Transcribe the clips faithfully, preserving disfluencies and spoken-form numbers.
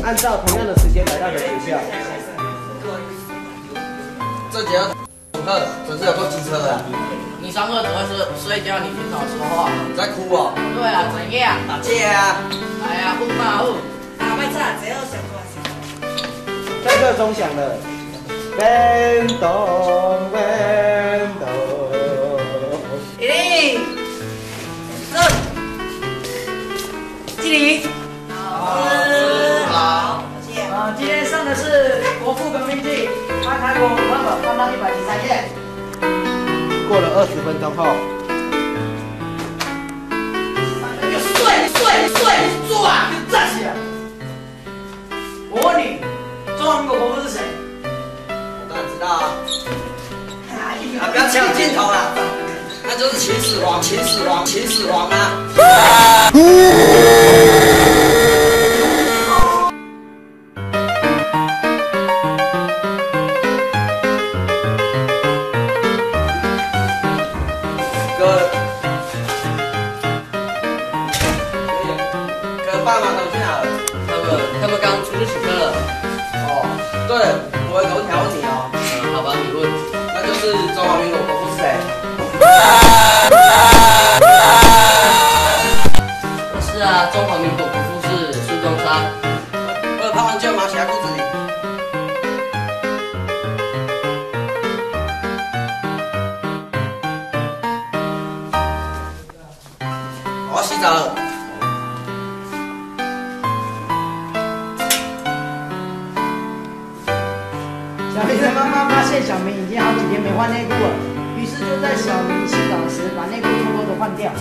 按照同样的时间来到你的学校。 这节课真是有够机车的。 你上课只会睡睡觉，你平常说话。 你在哭哦？ 对啊，怎样？ 打架啊！ 哎呀，不嘛好。 啊，别吵，只要上课是。 上课钟响了，变动变动。 一零，二，敬礼。 好，是好。 谢谢。 啊，今天上的是国父革命记，翻开国文课本，翻到一百零三页。 过了二十分钟后， 睡睡睡坐啊，给我站起来！我问你，中华民国国父是谁？ 我当然知道啊。啊，不要抢镜头了，那就是秦始皇，秦始皇，秦始皇啊！哥，哥，爸妈都去哪了？ 他们他们刚出去请客了。 哦，对了，我有一条问题哦。 嗯，好吧，你问。 那就是中华民国国父是谁？ 是啊，中华民国国父是孙中山。 我有泡完就马写在裤子里。我要洗澡了。 小明的妈妈发现小明已经好几天没换内裤了，于是就在小明洗澡时把内裤偷偷的换掉。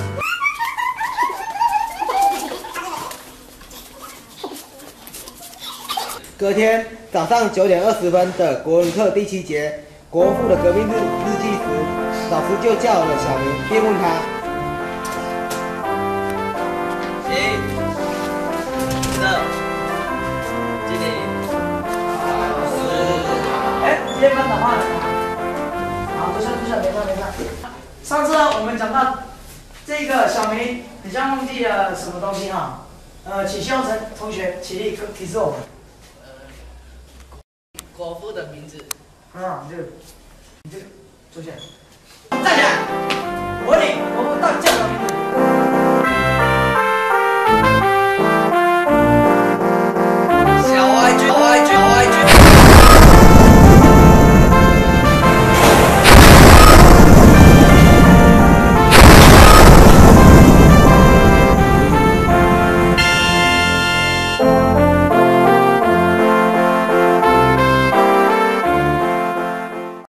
隔天早上九点二十分的国文课第七节国父的革命日日记时，老师就叫了小明，便问他。 行，这，经理， 哎，今天班长换了。好，不是不是，没事没事。上次我们讲到这个小明好像忘记了什么东西哈，呃，请希望陈同学起立提示我们。 国父的名字。 啊，你这个，你这个，坐下。站起来！我问你，国父到底叫什么名字？